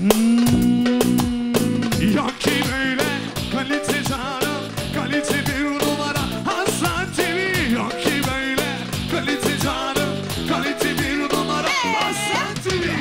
Yok ki böyle kalite canım, kalite bir numara Hasan TV. Yok ki böyle kalite canım, kalite bir numara Hasan TV.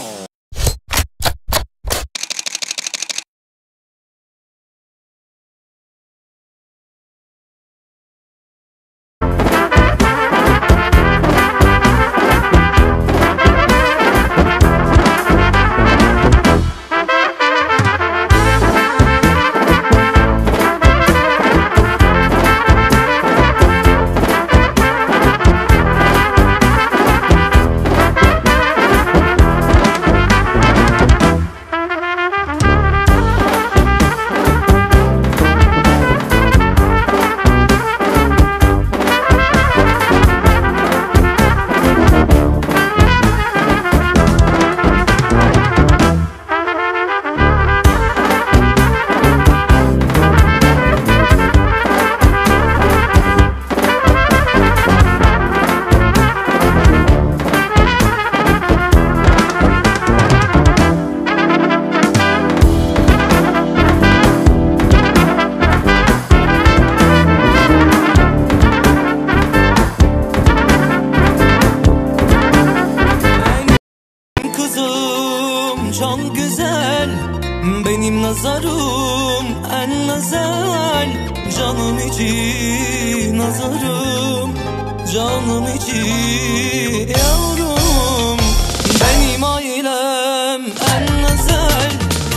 Çok güzel, benim nazarım en nazel. Canım içi nazarım, canım içi yavrum. Benim ailem en nazel,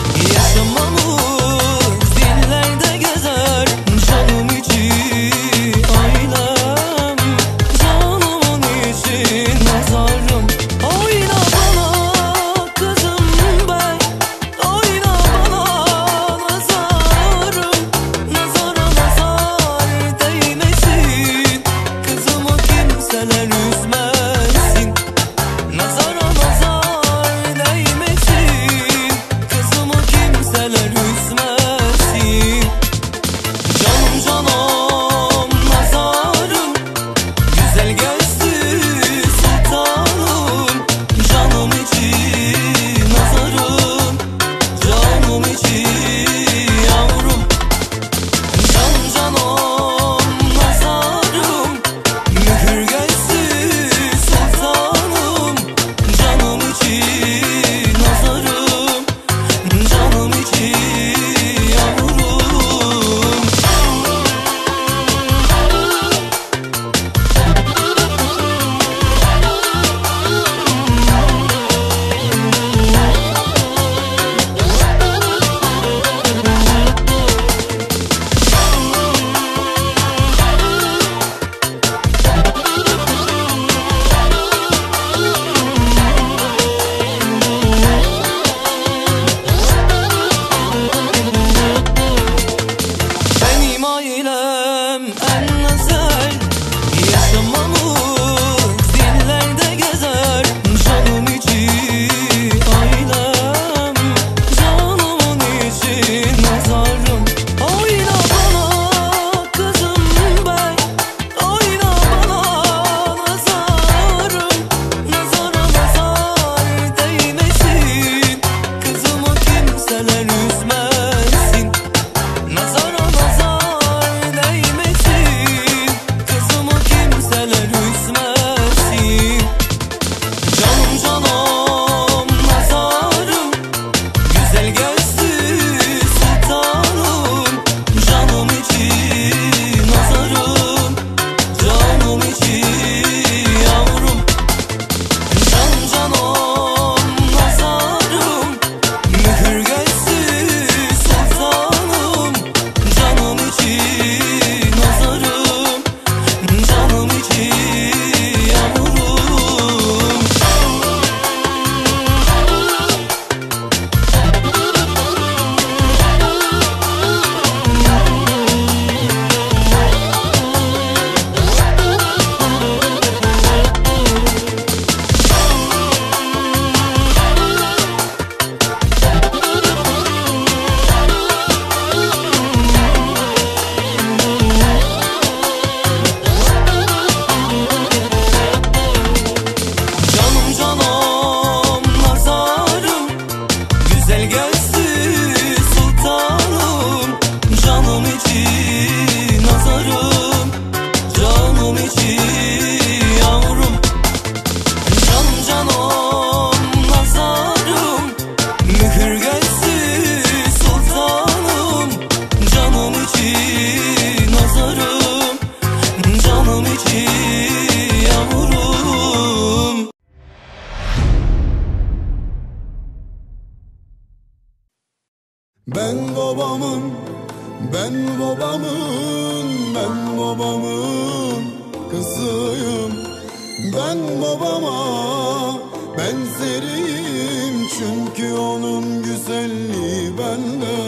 yaşamamız dillerde gezer. Canım içi ailem, canımın içi nazarım. Oyna bana üzmesin, nazara nazar değmesin. Ben babamın, ben babamın, ben babamın kızıyım. Ben babama benzeriyim, çünkü onun güzelliği bende.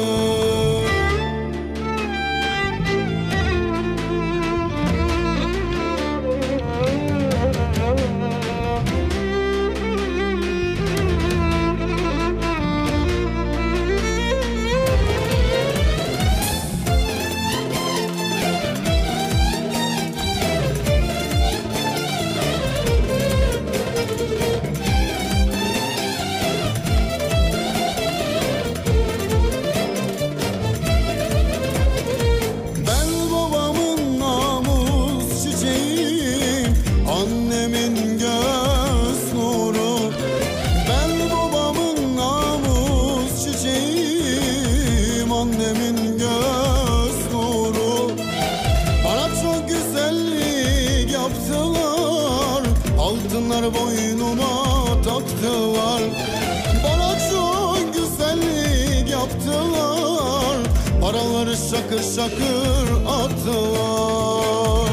Annemin göz nuru, ben babamın namus çiçeğim. Annemin göz nuru, bana çok güzellik yaptılar, altınlar boynuma taktılar. Bana çok güzellik yaptılar, paraları şakır şakır attılar.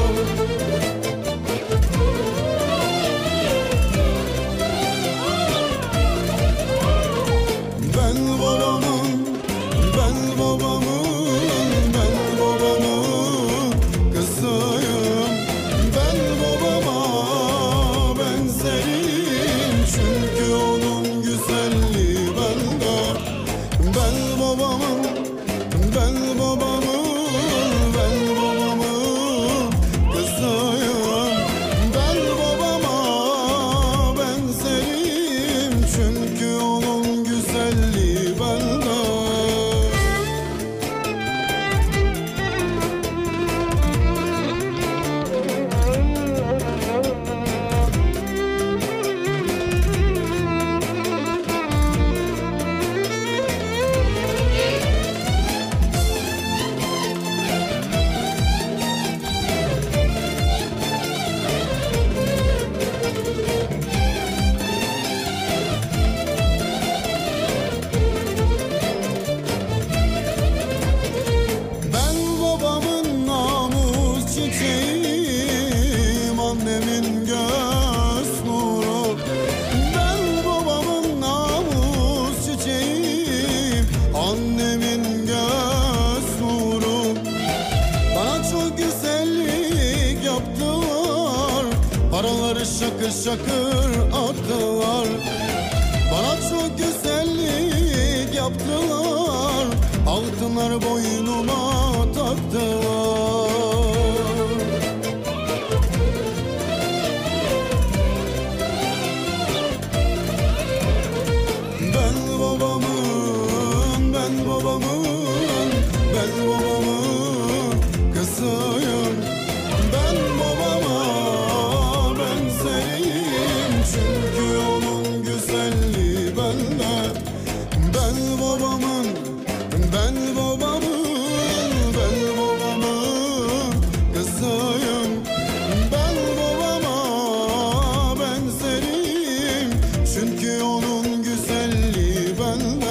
Ben babamın, ben babamın, ben babamın kızıyım. Ben babama benzerim, çünkü onun güzelliği bende. Ben babamın, ben babamın, ben babamın kızıyım. Ben babama benzerim, çünkü onun güzelliği bende. Annemin göz nuru, ben babamın namus çiçeğim. Annemin göz nuru, bana çok güzellik yaptılar, paraları şakır şakır attılar. Bana çok güzellik yaptılar, altınlar boynuma taktılar. Ben babamın, ben babamın, ben babamın kızıyım. Ben babama benzeriyim, çünkü onun güzelliği bende. Ben babamın, ben babamın, ben babamın kızıyım. Ben babama benzerim, çünkü onun güzelliği bende.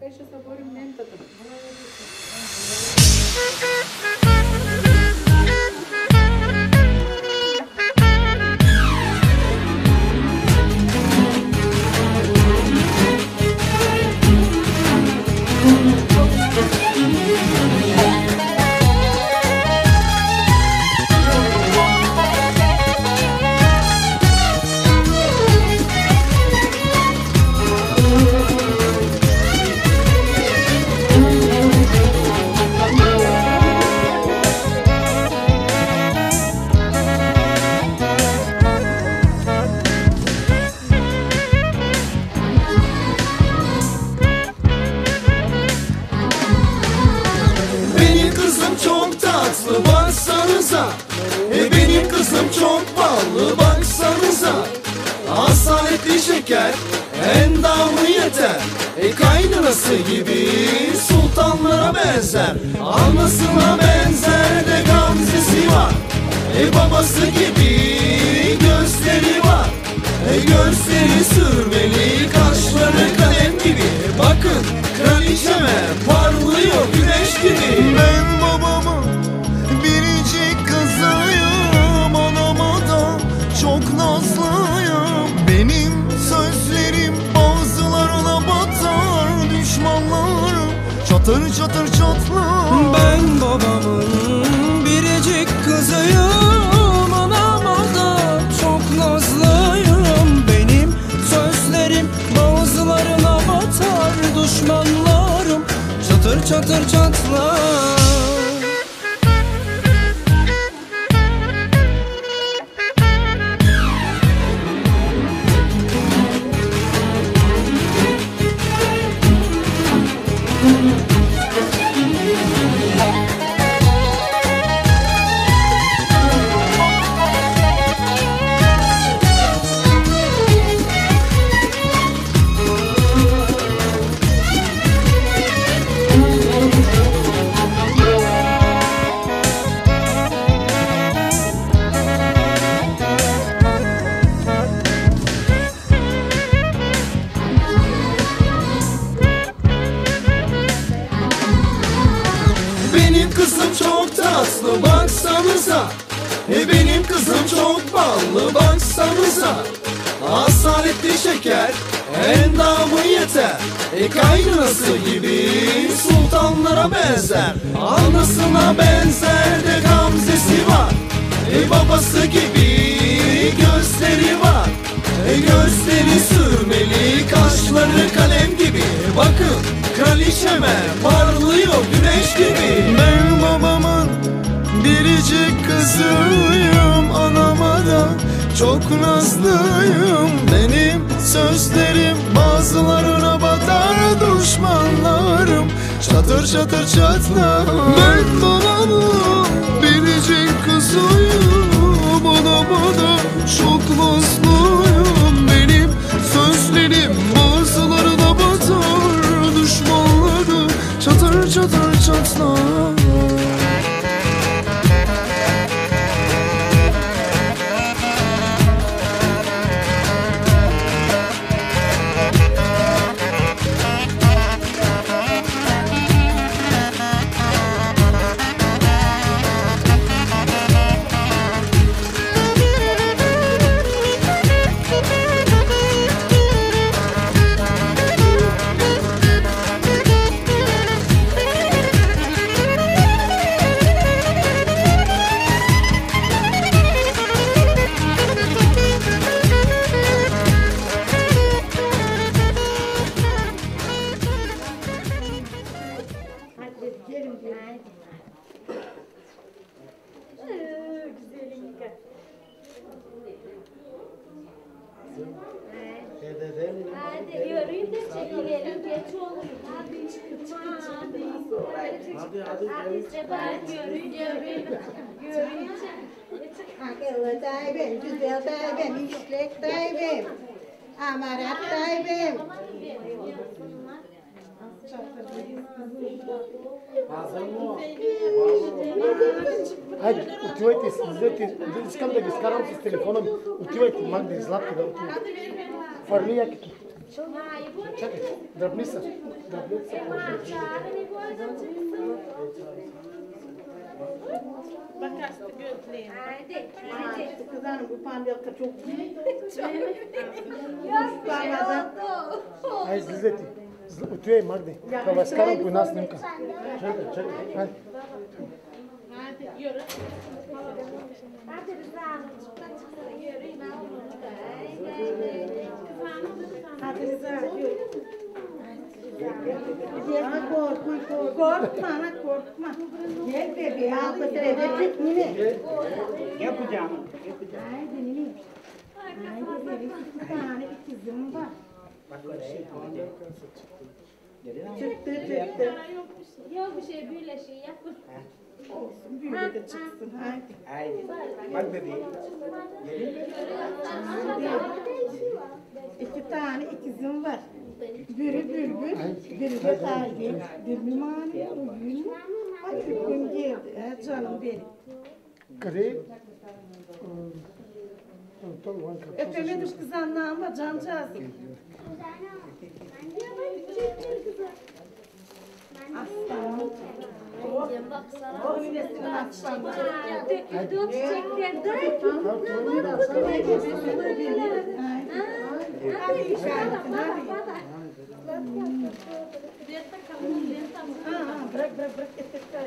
така ще съборим лентата. Baksanıza, benim kızım çok ballı baksanıza. Asaletli şeker, endamı yeter. Kaynanası gibi sultanlara benzer. Anasına benzer de gamzesi var. Babası gibi gözleri var. Gözleri sürmeli, kaşları kalem gibi. Bakın kraliçeme parlıyor güneş gibi. Ben babamın biricik kızıyım, anama da çok nazlıyım. Benim sözlerim bazılarına batar, düşmanlarım çatır çatır çatlar. Ben babamın biricik kızıyım, anama da çok nazlıyım. Benim sözlerim bazılarına batar, düşmanlarım çatır çatır çatlar. Baksanıza, benim kızım çok ballı baksanıza. Asaletli şeker, endamı yeter. Kaynanası gibi sultanlara benzer. Anasına benzer de gamzesi var. Babası gibi gözleri var. Gözleri sürmeli, kaşları kalem gibi. Bakın kraliçeme parlıyor güneş gibi. Ben babamın biricik kızıyım, anama da çok nazlıyım. Benim sözlerim bazılarına batar, düşmanlarım çatır çatır çatlar. Ben babamın biricik kızıyım, anama da çok nazlıyım. Benim sözlerim bazılarına batar, düşmanlarım çatır çatır çatlar. Hadi yürüyün de çekilelim, geç olur. Hadi çıkın. Hadi Sebahat yürüyün. Yürüyün. Akıllı daibim, güzel daibim, işlek daibim, amarat daibim. Хайде, отивайте си, искам да ги скарам с телефона ми. Отивайте, Магда, Златка да отивайте. Фърли якито. Чакай, дръбни са. Дръбни са. Bakastı gözleyin. Haydi. Kızanım bu pandalka çok büyük. Ай, излизайте. Отивай, Магди. Да възкарам по една снимка. Чакай, чакай. Хайде. Hadi yürü. Hadi Rıza Hanım. Hadi Rıza yürü. Korkma ana korkma. Gel bebeğim. Al götürecek Nine. Yapacağım. Haydi Nine. Haydi bebeğim. İki tane ikizim var. Çıktı. Yok bir şey böyle şey yapın. Olsun büyüle de çıksın. Haydi. Haydi. Bak bebeğim. İki tane ikizim var. Biri bülbül, biri de kalbi. Bülbül mani, bugün mü? Ay bugün geldi. Canım benim. Къде? Öpemedim kızanlığıma cancağızım. Aslanım. O öylesin aslanım. Döküldü o çiçeklerden. Hadi işaretin hadi. Bırak etekler.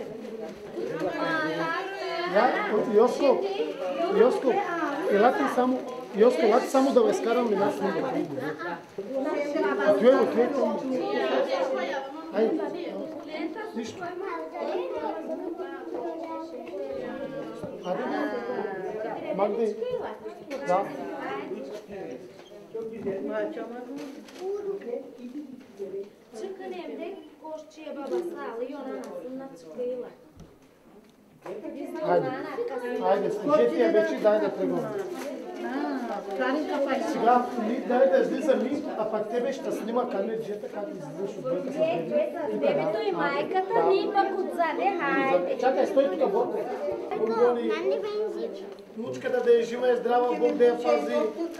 Йоско, елате само да възкарам една снимка. Отивай. Хайде. Нищо. Hadi. Magdi. Da. Çıkın evde koşçuya babası alıyor anasından çıkıyorlar. Хайде, служете я вече, дай да тръгвам. Сега дай да излизам и, а пак тебе ще снима камерджета, как излизаш от бъдка с Бебето и майката ни пък отзаде, хайде. Чакай, стой тук, Бог. Внучката да е жива и здрава, Бог да я пази.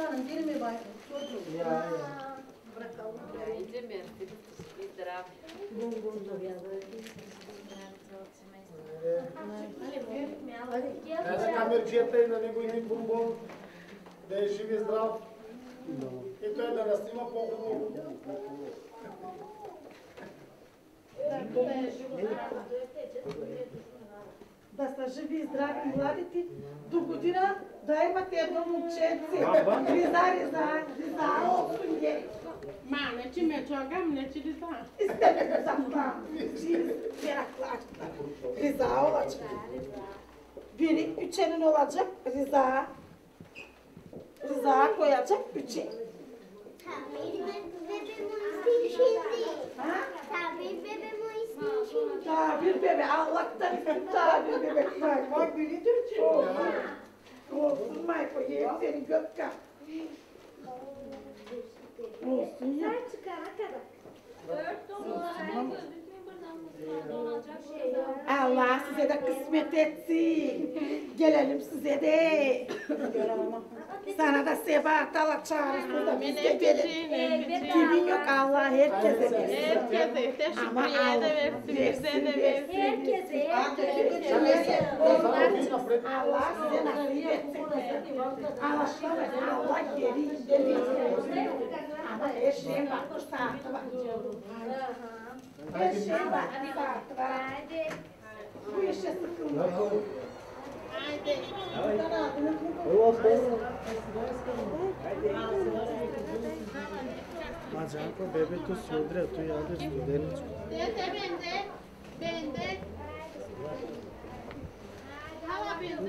Камерджията и на него един бомбон, да е жив и здрав. И той да наснима по-хубаво. Да са живи и здрави младите, до година да имате едно момченце. Риза, осунге. Ma, ne ci me çoğam ne ci Rıza. İstedim zaten. Meraklaştılar. Rıza olacak. Biri üçenin olacak Rıza. Rıza koyacak üçe. Tabir bebe, Allah'tan isim tabir bebek var. Bak biridir ki. Olsun Mayko, yiyeyim seni Gökkan. Olsun ya. Sen çıkana kadar. Dört dolu. Donacak şey yok. Allah size de kısmet etsin. Gelelim size de. Sana da sebat Allah çağırsın da biz de gelin. Kimin yok Allah herkese versin. Herkese teşekkür ederim. Bize de versin. Herkese. Allah size nasip etsin. Allah geri versin. Ama her şeyin var, saati var. Her şeyin var, saati var. Bu işe sıkılma. Macaco bebe tu sudre, tu yades studenici. Bende. Hava bende.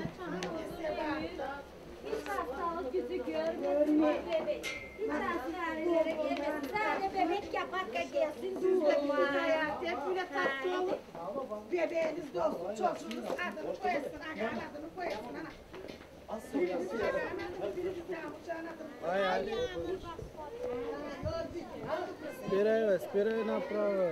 Hiç hastalık yüzü görmesin bebek. Hiç hastanelere gelmesin. Sadece bebek yapar da gelsin durma. Hep böyle tatlı olur. Bebeğiniz de olsun, çocuğunuz adını koyasın, ayağın adını koyasın. Ai. Espera aí na prova.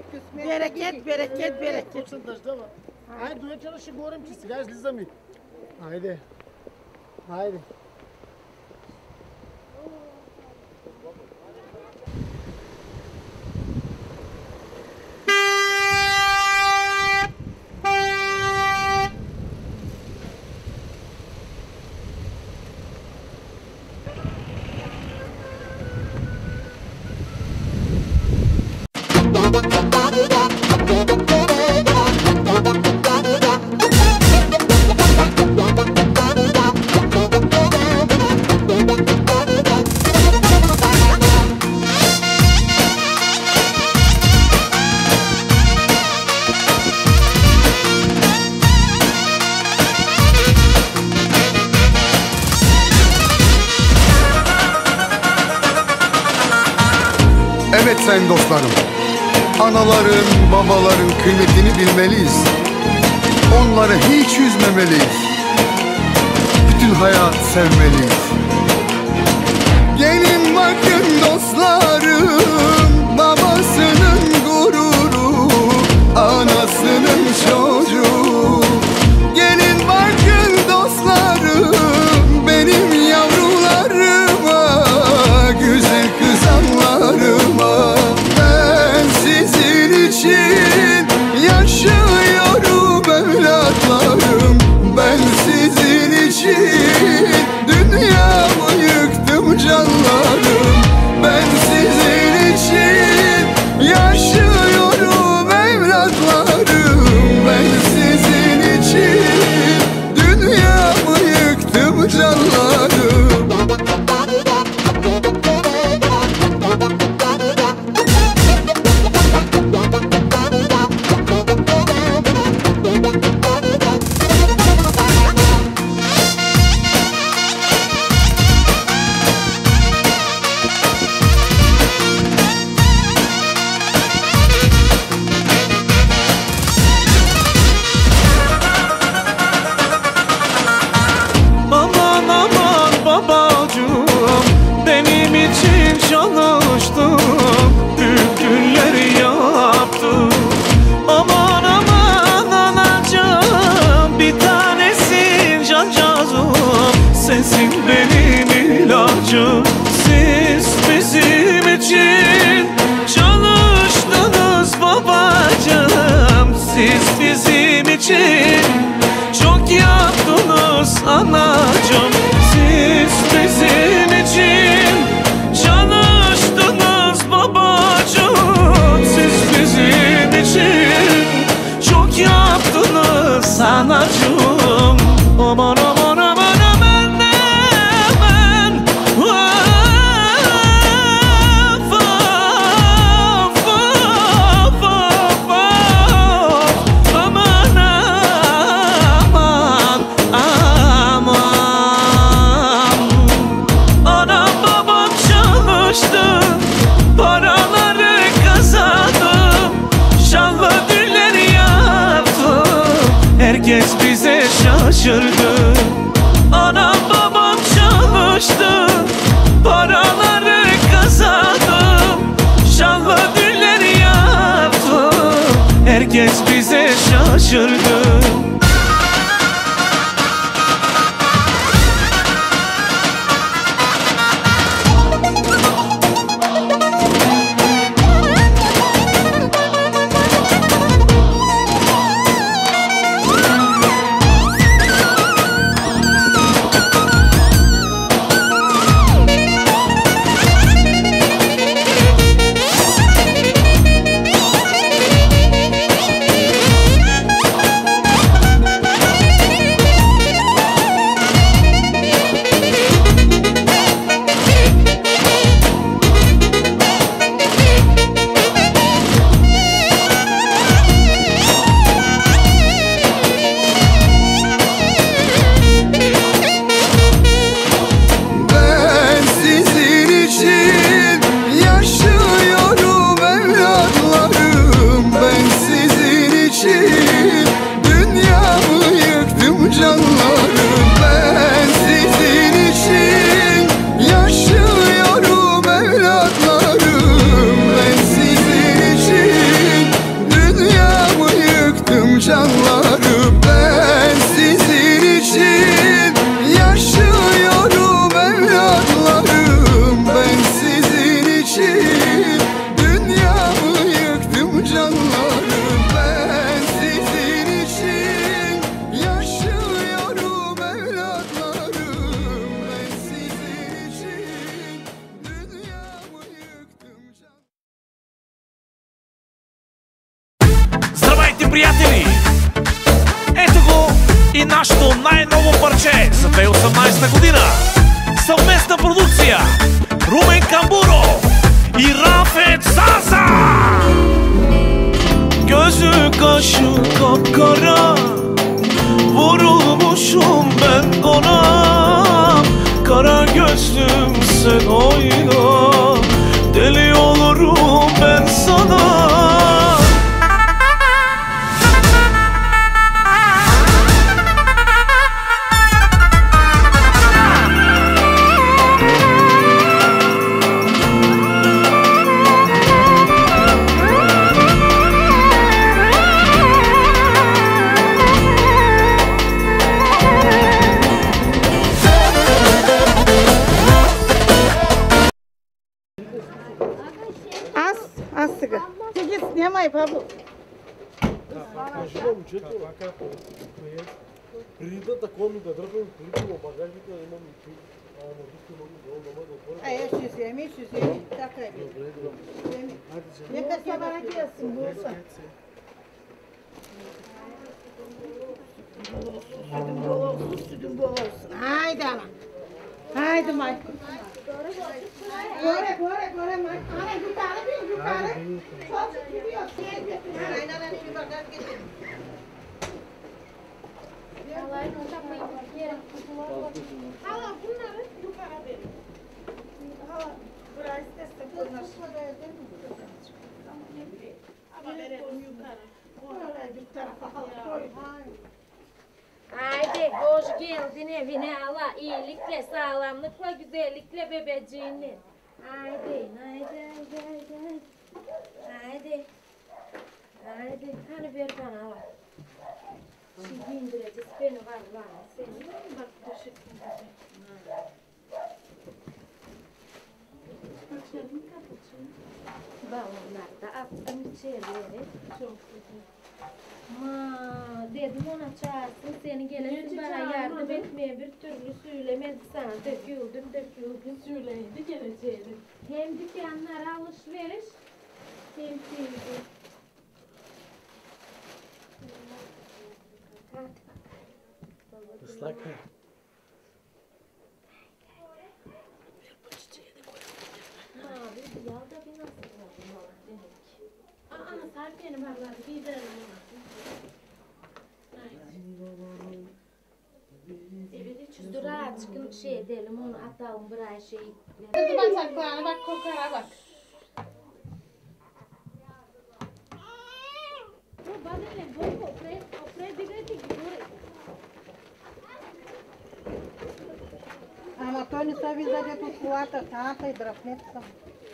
Bereket. Точно дъжда, бе. Ай, до вечера ще говорим, че сега излизаме. Haydi. Haydi. Evet sayın dostlarım, anaların, babaların kıymetini bilmeliyiz. Onları hiç üzmemeliyiz. Bütün hayat sevmeliyiz. Gelin bakın dostlarım, babasının gururu, anasının çocuğu. Gelin bakın dostlarım, benim yavrularıma, güzel kızanlarıma. Ben sizin için yaşıyorum evlatlarım. Ben sizin için dünyamı yıktım canlarım. Ben sizin için yaşıyorum evlatlarım. Ben sizin için dünyamı yıktım canlarım. Aman aman babacığım, benim için çalıştım, büyük yaptım. Aman aman anacığım, bir tanesin cancağızım, sensin benim ilacım. Siz bizim için çalıştınız babacığım, siz bizim için çok yaptınız anacığım. Siz bizim için çalıştınız babacığım, siz bizim için çok yaptınız anacığım. Aman aman aman aman aman, of, of, of, of, of. Aman aman aman. Anam babam çalıştı, paraları kazandım, şanlı düğünler yaptım, herkes bize şaşırdı. Anam babam çalıştı, paraları kazandım, şanlı düğünler yaptım, herkes bize şaşırdı. canlarım, ben sizin için и нашето най-ново парче за 2018 година. Съвместна продукция Румен Камбуров и Rafet Zaza. Gözü kaşı kapkara, vurulmuşum ben ona. Kara gözlüm sen oyna, deli olurum ben sana. Снимай, бабу. Ридата кону да дръпам, придимо багажника, имам и чуй. Ще вземи. Така е. Нека се баракия си булса. Sütün bol olsun. Haydi ana. Haydi Mayko. Göre Mayko. Ana yukarı. Çok gidiyor. Aynen bir bagaj getir. Hala bunları yukarı verin. Hala burası destek koymak. Ama verelim yukarı. Oraya bir tarafa koy. Haydi hoş geldin evine Allah iyilikle, sağlamlıkla, güzellikle bebeciğini. Haydi. Hani ver bana Allah. Şimdi indireceğiz beni var seni. Bak düşüktüm. Balonlar da attım içeri. Çok güzel. Dedim ona çağırsın seni gelesin bana yardım etmeye bir türlü söylemedi sana döküldüm söyleydi geleceğini. Hem dükkanlara alışveriş hem sevdi. Islak mı? Abi yağ da bir nasıl oldu demek. Ana Serpiye'nin varlardı giderim ona. Evet, durağa çıkın şey edelim onu atalım buraya şey. Kızı bacaklarına bak kokara bak. Bu badele bu opre direti gibi. Ама той не се вижда дето от колата, таната и дръпнете са.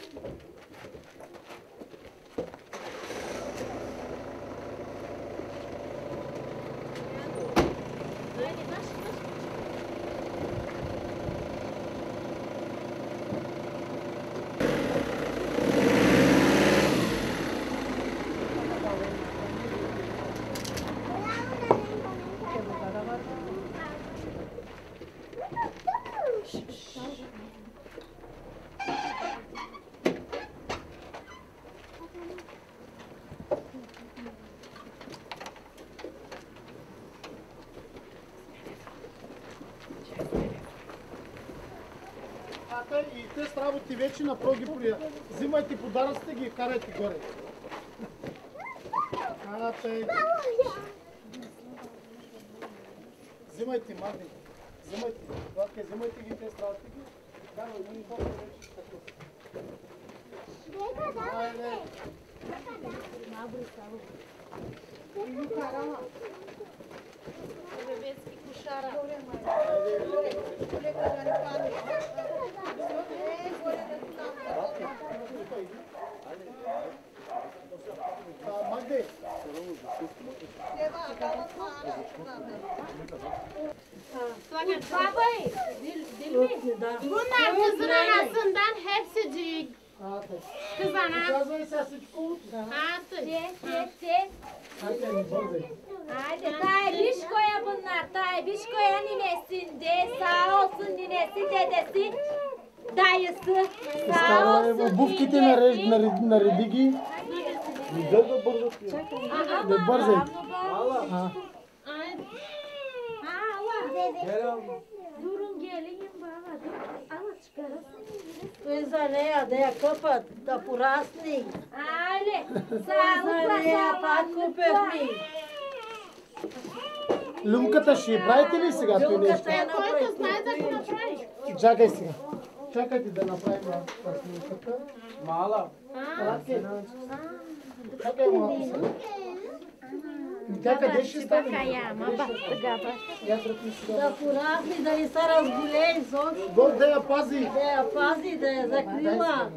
И те с работи вече на проги прия. Взимайте подаръците ги и карайте горе. Взимайте, Магни. Взимайте ги те с работи ги. Карвай, не хора вече такъв. Айде. Бебецки кошара. Магди. Babay, Bunlar kızın anasından hepsicik. Kız ana. Казвай сега всичко. Haydi Taybişko'ya bunlar. Taybişko'ya ninesinde. Sağ olsun ninesi, dedesi, dayısı. Sağ olsun. Обувките нареди ги. Да бързо. Не бързай. Durun geleyim baba. Ama çıkarasın. Kızaneye de kapat da purasni. Ale. Sağlıkla sağlıkla. Люмката ще я правите ли сега той нещо? Който знае да го направи. Чакай сега. Чакайте да направим люмката. Мала. Чакай малко сега. Тя къде ще стане? Я тръпни сега. Да пурасни да не се разголее изобщо. Бог да я пази. Да я пази, да я закрила.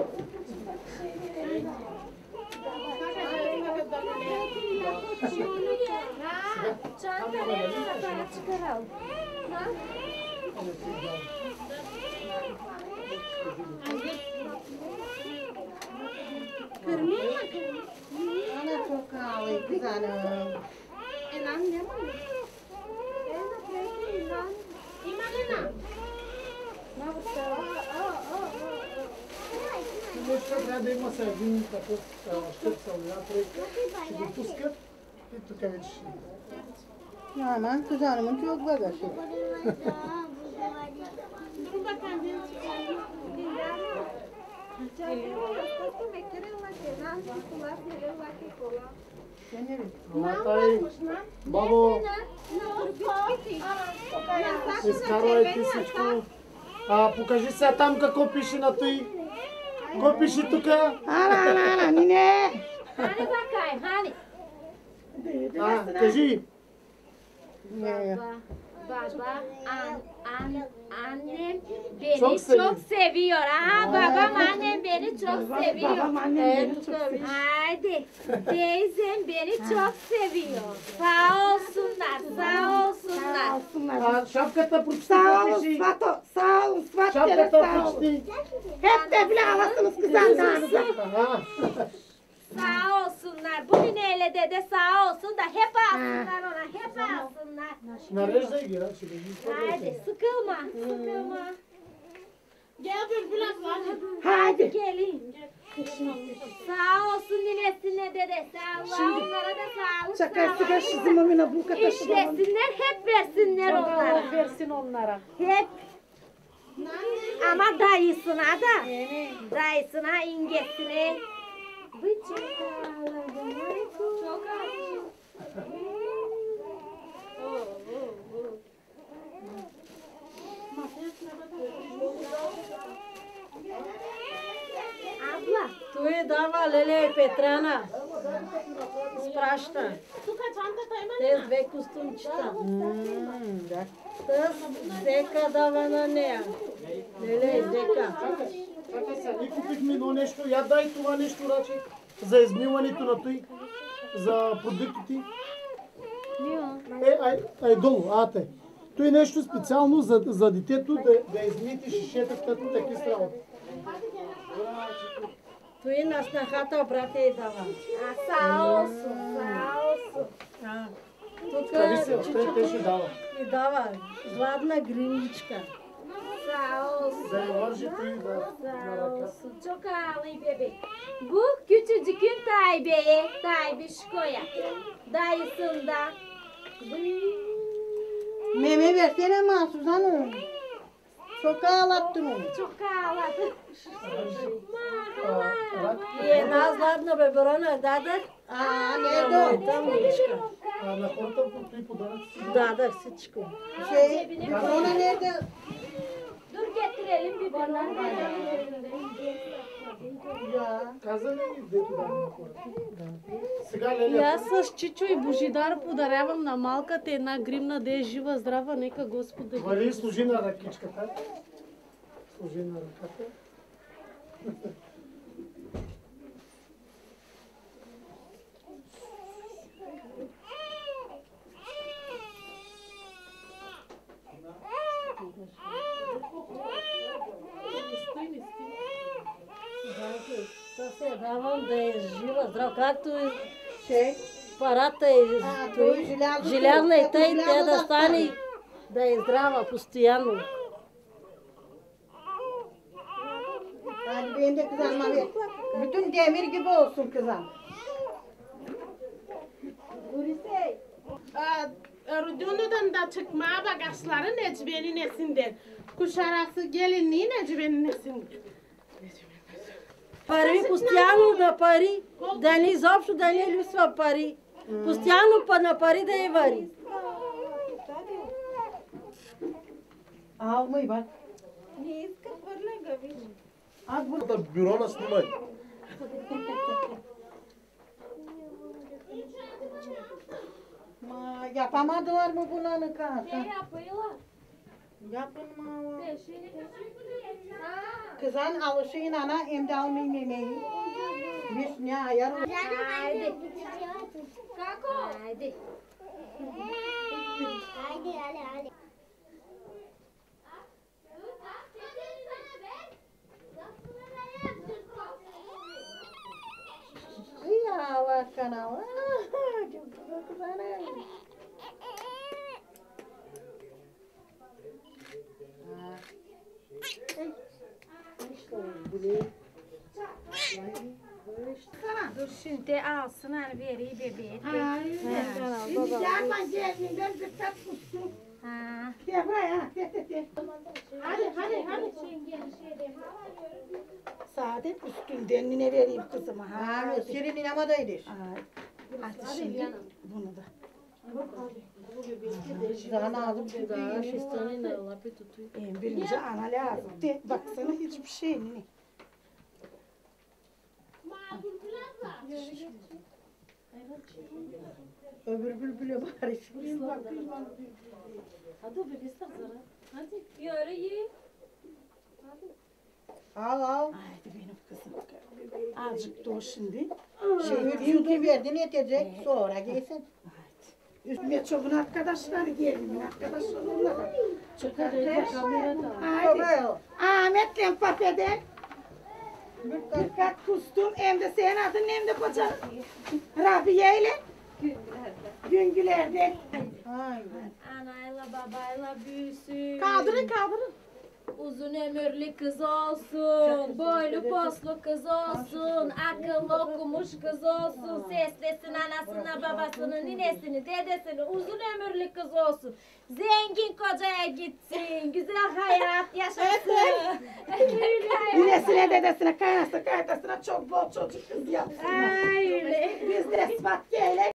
Çanta ne kadar çıkaralım. Kırmayayım mı? Ana çok ağlıyor kızanım. İnan ne mi? Evet, peki inan. İman inan. Ne yapacağız? Нещо трябва да има са един такъв щърцел, ще го пускат и тук вече ще... Aman kızanımın çok bagajı. Dur bakalım bir Матай, бабо, изкарвайте всичко. Покажи сега там какво пише на той. Какво пише тук? Ana, nine. Hani bakayım, hani. Кажи. Baba, annem beni Çok çok seviyor. seviyor. Babam annem beni çok seviyor. Babam annem beni çok seviyor. Haydi, teyzem beni çok seviyor. Sağ olsunlar, sağ olsunlar. Şapkата прочети Sağ какво olun пише. Svato, sağ olun Svat Şapkата sağ olun. прочети. Hep de bile havasınız kızanlarınıza. Ага. Sağ olsunlar. Bugün öyle dede sağ olsun da hep alsınlar ona, hep alsınlar. Нареждай ги, ще ги Haydi, sıkılma, sıkılma. Gel Bülbül abla. Hadi. Gelin. Sağ olsun ninesine dedesi. Allah onlara da sağlık Çakastıka şizimamına bu kadar İşlesinler, hep versinler onlara. versin onlara. Hep. Ama dayısına da. Dayısına, ingesine. Bıçak ağladım. Çok ağır. Abla. Той дава леле Петрана. Спраща. Тук чантата има ли? Те две костюмчета. Да. Тъс дека дава на нея. Леле, дека. Чакай сега, ние купихме едно нещо, я дай това нещо, Рачи, за измиването на той, за продуктите. Ай долу, ате. Той нещо специално за детето да измити шишетата, таки с работа. Той на снахата брате й дава. Sağ olsun, sağ olsun. Тук Прави се, те ще дава. и дава златна гриничка. Sağ olsun. Да я вържи той на Sağ ръка. olsun. Çok ağlıyor bebek. Bu küçücükün Tayyip'e, Tayyip'işko'ya. Dayısında. Meme versene Mahsus Hanım. Çok ağlattın onu. Çok ağladı. Е, нас ладно бе, Борона, дадах. Не, там ничка. На хората той подарък си. Дадах всичко. Borona nerede? Dur getirelim bir borona. Каза ли дето да на хората? Сега Леля. И аз с Чичо и Божидар подарявам на малката една гримна да е жива, здрава, нека Господ да ги... Вали, служи на ръкичката. Служи на ръката. Да се давам да е жива, здрава, както парата е желязна и тъй, тя да стане да е здрава постоянно. Hadi benim de kızarma ver. Bütün demir gibi olsun kızım. Örüdüğünüden da çıkmaya bagajları Necmiye'nin esinden. Kuş arası gelinliği Necmiye'nin esinden. Пари, постоянно на пари, да не изобщо да не липсва пари. Постоянно на пари да е вари. Almayı bak. Ne iska fırla gavi. Az bunu Da bürona sнимай. Ma yapamadılar mı bunları kanka? Ne yapıyorlar? Yapın ma. Teşekkür. Kızan alışıyın ana hem de almayayım yemeği. Biz ne ayar olur. Haydi. Kako. Haydi. Haydi. Ya bak kanal. Çok güzel. Dur şimdi alsın hani vereyim bebeğe. Şimdi yandan geldiğinden dikkat tutsun. Ha. Gel buraya. Hadi. Saadet üstünden ne vereyim kızıma. Ha, Şirin inamadaydı. Hadi şimdi bunu da. Daha alıp Da, şestani na lapi tutuyor. Birinci ana lazım. De, baksana hiçbir şey ne. öbür bülbüle bari. Hadi bebeği zara. Hadi. Yürü yiyin. Al. Haydi benim kızım. Azıcık dur şimdi. Sütü verdin yetecek. Sonra giysin. Üstüme çoğun arkadaşlar gelin. Arkadaşlarımla çıkartır. Kamerada. Haydi. Ahmet'le Pape'den dikkat kustum. Hem de senin adın hem de kocanın. Rabia ile Güngüler'de. Anayla babayla büyüsün. Kaldırın. Uzun ömürlü kız olsun, boylu poslu kız olsun, akıllı okumuş kız olsun, seslesin anasına, babasını, ninesini, dedesini, uzun ömürlü kız olsun. Zengin kocaya gitsin, güzel hayat yaşasın. Ninesine, dedesine, kaynasına, kaytasına çok bol çocuk kız yapsın. Öyle. Biz de ispat geyle.